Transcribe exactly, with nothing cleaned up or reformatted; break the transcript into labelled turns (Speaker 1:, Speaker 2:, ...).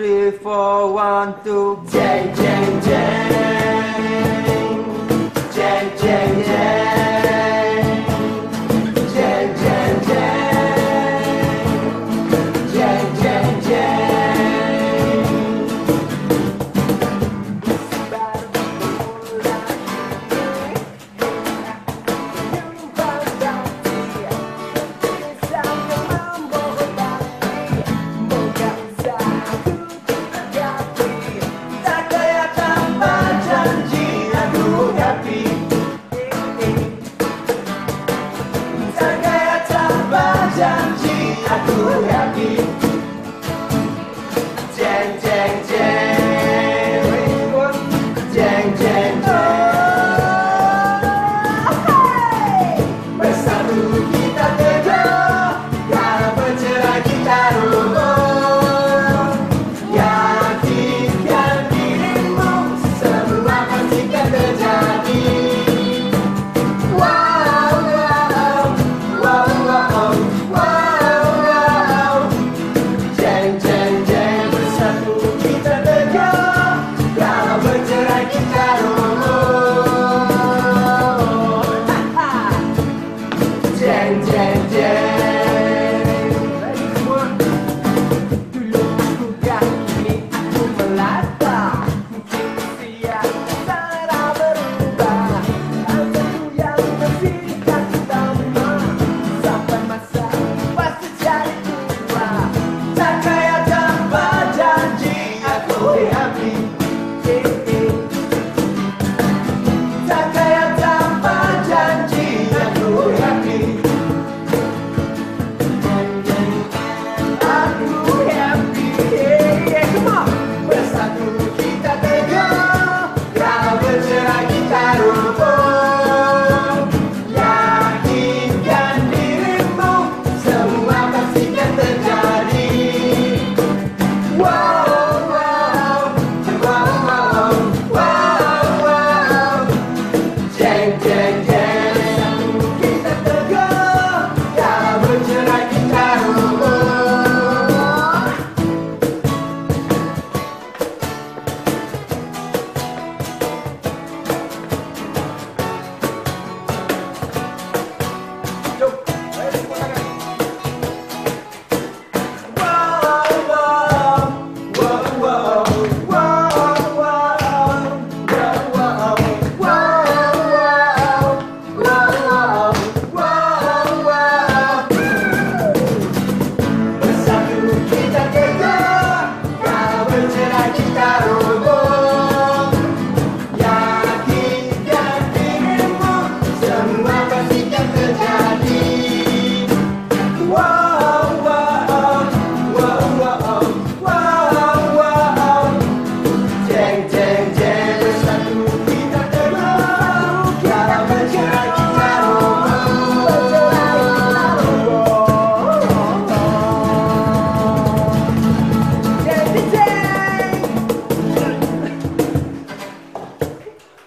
Speaker 1: three, four, one, two. Jeng, jeng, jeng. Jeng, jeng, jeng. Jeng, jeng, jeng. Jeng, jeng, jeng. Baru mulai nyumbang ganti, bisa membohongi, moga usah aku tergapi. Tak kaya tanpa janji aku happy. Tak kaya tanpa janji aku happy. Jeng, jeng,